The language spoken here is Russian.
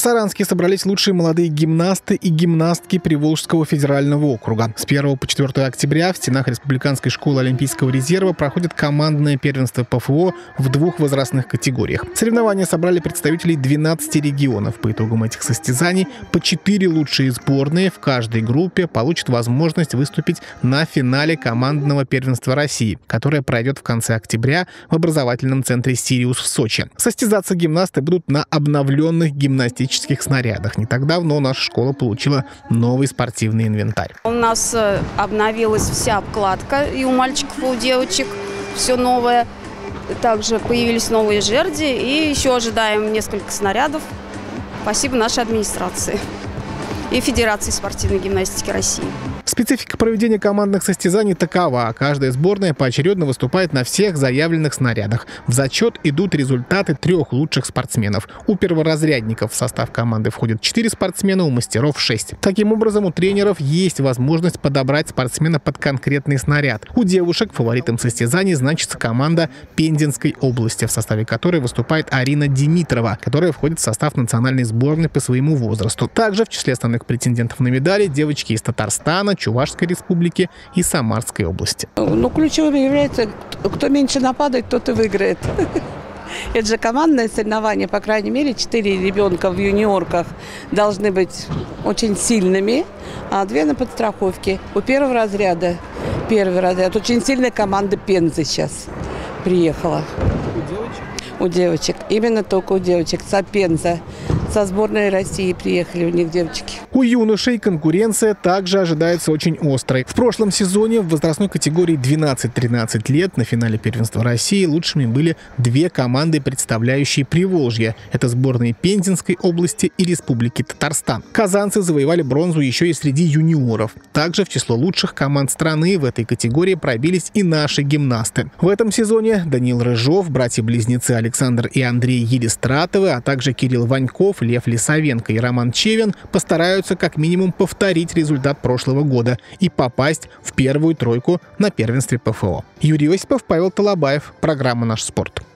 Саранске собрались лучшие молодые гимнасты и гимнастки Приволжского федерального округа. С 1 по 4 октября в стенах Республиканской школы Олимпийского резерва проходит командное первенство ПФО в 2 возрастных категориях. Соревнования собрали представителей 12 регионов. По итогам этих состязаний по 4 лучшие сборные в каждой группе получат возможность выступить на финале командного первенства России, которое пройдет в конце октября в образовательном центре «Сириус» в Сочи. Состязаться гимнасты будут на обновленных гимнастических снарядах. Не так давно наша школа получила новый спортивный инвентарь. У нас обновилась вся обкладка и у мальчиков, и у девочек. Все новое. Также появились новые жерди и еще ожидаем несколько снарядов. Спасибо нашей администрации и Федерации спортивной гимнастики России. Специфика проведения командных состязаний такова. Каждая сборная поочередно выступает на всех заявленных снарядах. В зачет идут результаты 3 лучших спортсменов. У перворазрядников в состав команды входят 4 спортсмена, у мастеров 6. Таким образом, у тренеров есть возможность подобрать спортсмена под конкретный снаряд. У девушек фаворитом состязаний значится команда Пензенской области, в составе которой выступает Арина Димитрова, которая входит в состав национальной сборной по своему возрасту. Также в числе основных претендентов на медали девочки из Татарстана, Чувашской республики и Самарской области. Ключевым является, кто меньше нападает, тот и выиграет. Это же командное соревнование, по крайней мере, 4 ребенка в юниорках должны быть очень сильными, а 2 на подстраховке. У первый разряд, очень сильная команда Пензы сейчас приехала. У девочек. Именно только у девочек. Пенза. Со сборной России приехали у них девочки. У юношей конкуренция также ожидается очень острой. В прошлом сезоне в возрастной категории 12-13 лет на финале первенства России лучшими были 2 команды, представляющие Приволжье. Это сборные Пензенской области и Республики Татарстан. Казанцы завоевали бронзу еще и среди юниоров. Также в число лучших команд страны в этой категории пробились и наши гимнасты. В этом сезоне Даниил Рыжов, братья-близнецы Александр и Андрей Елистратовы, а также Кирилл Ваньков, Лев Лисовенко и Роман Чевин постараются как минимум повторить результат прошлого года и попасть в первую тройку на первенстве ПФО. Юрий Осипов, Павел Толобаев. Программа «Наш спорт».